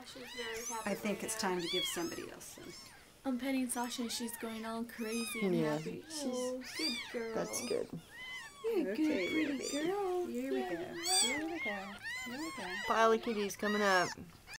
Sasha's very happy. I think it's time to give somebody else some. I'm petting Sasha and she's going all crazy and happy. Oh, Good girl. that's good. You're a Okay, good, pretty baby. girl. Here we go. Here we go. Here we go. Pile of kitties coming up.